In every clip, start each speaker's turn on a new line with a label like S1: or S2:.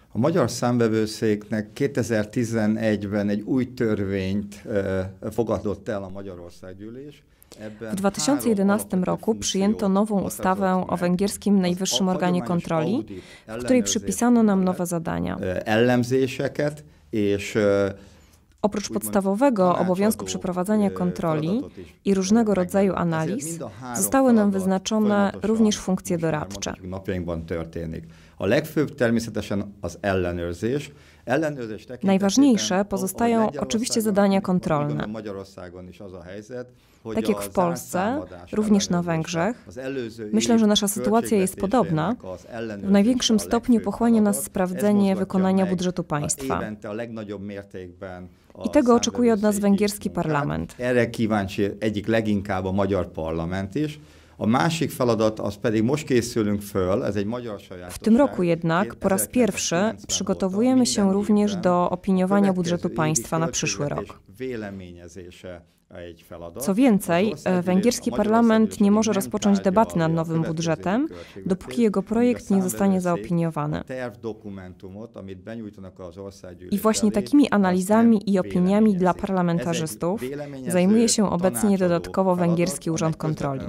S1: A magyar számvevőszéknek 2011-ben egy új törvényt fogadott el a Magyarországgyűlés.
S2: W 2011 roku przyjęto nową ustawę o węgierskim najwyższym organie kontroli, w której przypisano nam nowe zadania. Oprócz podstawowego obowiązku przeprowadzania kontroli i różnego rodzaju analiz, zostały nam wyznaczone również funkcje doradcze. Najważniejsze pozostają oczywiście zadania kontrolne. Tak jak w Polsce, również na Węgrzech. Myślę, że nasza sytuacja jest podobna. W największym stopniu pochłania nas sprawdzenie wykonania budżetu państwa. I tego oczekuje od nas węgierski parlament. W tym roku jednak po raz pierwszy przygotowujemy się również do opiniowania budżetu państwa na przyszły rok. Co więcej, węgierski parlament nie może rozpocząć debaty nad nowym budżetem, dopóki jego projekt nie zostanie zaopiniowany. I właśnie takimi analizami i opiniami dla parlamentarzystów zajmuje się obecnie dodatkowo Węgierski Urząd Kontroli.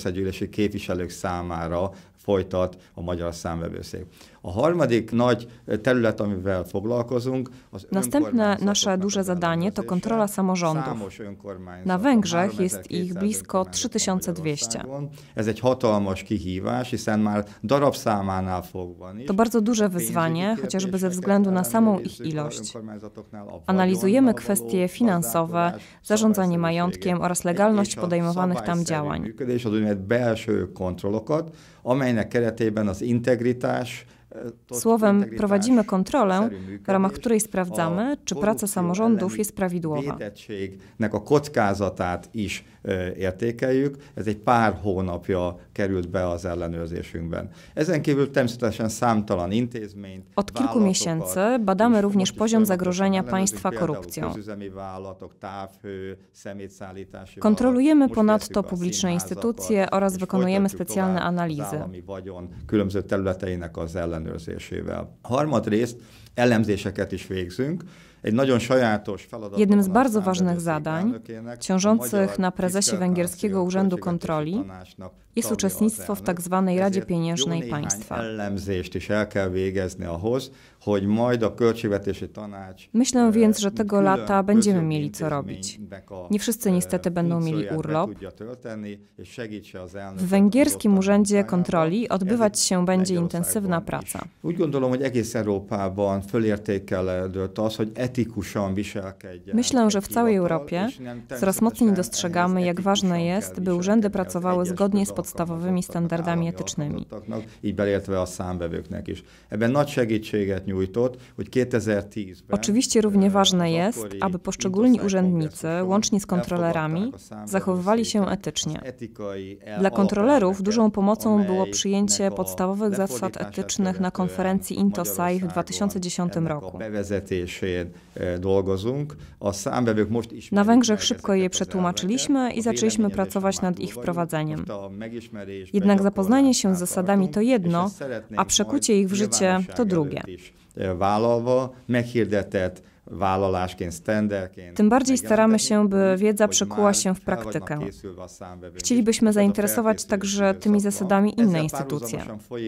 S2: Następne nasze duże zadanie to kontrola samorządów. Na Węgrzech jest ich blisko 3200. To bardzo duże wyzwanie, chociażby ze względu na samą ich ilość. Analizujemy kwestie finansowe, zarządzanie majątkiem oraz legalność podejmowanych tam działań. Słowem, prowadzimy kontrolę, w ramach której sprawdzamy, czy praca samorządów jest prawidłowa.
S1: Ez egy pár hónapja került be az ellenőrzésünkben. Ezen kívül természetesen számtalan intézményt.
S2: Od kilku miesięcy badamy również poziom zagrożenia państwa korupcją. Kontrolujemy ponadto publiczne instytucje oraz wykonujemy specjalne analizy.
S1: Különböző területeinek az ellenőrzésével. Harmadrészt elemzéseket is végzünk.
S2: Jednym z bardzo ważnych zadań, ciążących na prezesie Węgierskiego Urzędu Kontroli, jest uczestnictwo w tzw. Radzie Pieniężnej Państwa. Myślę więc, że tego lata będziemy mieli co robić. Nie wszyscy niestety będą mieli urlop. W Węgierskim Urzędzie Kontroli odbywać się będzie intensywna praca. Myślę, że w całej Europie coraz mocniej dostrzegamy, jak ważne jest, by urzędy pracowały zgodnie z podstawowymi standardami etycznymi. Oczywiście równie ważne jest, aby poszczególni urzędnicy, łącznie z kontrolerami, zachowywali się etycznie. Dla kontrolerów dużą pomocą było przyjęcie podstawowych zasad etycznych na konferencji INTOSAI w 2010 roku. Na Węgrzech szybko je przetłumaczyliśmy i zaczęliśmy pracować nad ich wprowadzeniem. Jednak zapoznanie się z zasadami to jedno, a przekucie ich w życie to drugie. Tym bardziej staramy się, by wiedza przekuła się w praktykę. Chcielibyśmy zainteresować także tymi zasadami inne instytucje.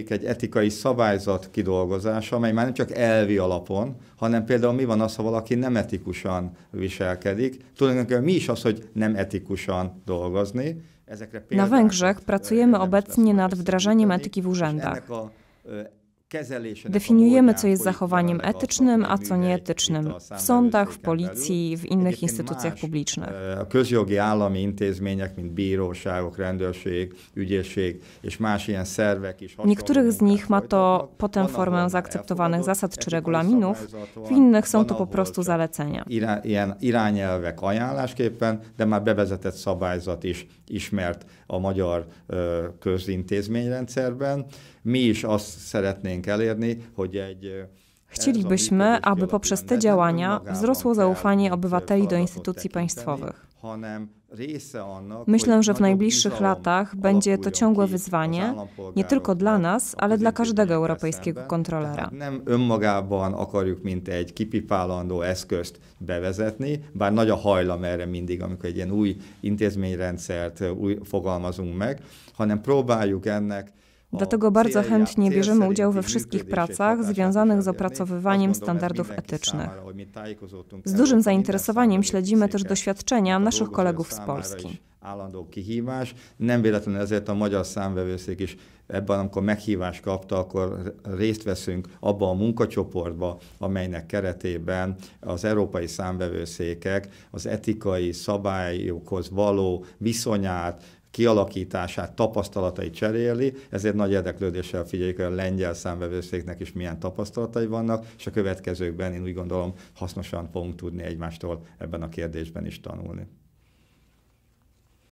S1: Hanem például mi van az, ha valaki nem etikusan viselkedik. Tulajdonképpen mi is az, hogy nem etikusan dolgozni.
S2: Na Węgrzech pracujemy obecnie nad wdrażaniem etyki w urzędach. Definiujemy, co jest zachowaniem etycznym, a co nieetycznym w sądach, w policji, w innych instytucjach publicznych.
S1: Közjogi állami intézmények, mint bíróságok, rendőrség, ügyészség és más ilyen szervek is.
S2: W niektórych z nich ma to potem formę zaakceptowanych zasad czy regulaminów, w innych są to po prostu zalecenia.
S1: Ilyen irányelvek ajánlásképpen, de már bevezetett szabályzat is ismert a magyar közintézményrendszerben. Mi is azt szeretnénk elérni, hogy egy
S2: Chcielibyśmy, aby poprzez te działania wzrosło zaufanie obywateli do instytucji państwowych. Myślę, że w najbliższych latach będzie to ciągłe wyzwanie, nie tylko dla nas, ale dla każdego europejskiego kontrolera.
S1: Nem önmagában akarjuk mint egy kipipálandó eszközt bevezetni, bár nagy a hajlam erre mindig, amikor egy ilyen új intézményrendszert fogalmazunk meg, hanem próbáljuk ennek.
S2: Dlatego bardzo chętnie bierzemy udział we wszystkich pracach związanych z opracowywaniem standardów etycznych. Z dużym zainteresowaniem śledzimy też doświadczenia naszych kolegów z Polski.
S1: Állandó kihívás. Nem véletlenül ezért a Magyar Számvevőszék is ebben, amikor meghívást kapta, akkor részt veszünk abban a munkacsoportban, amelynek keretében az európai számvevőszékek az etikai szabályokhoz való viszonyát, kialakítását, tapasztalatai cseréli, ezért nagy érdeklődéssel figyeljük, hogy a lengyel számvevőszéknek is milyen tapasztalatai vannak, és a következőkben én úgy gondolom hasznosan fogunk tudni egymástól ebben a kérdésben is tanulni.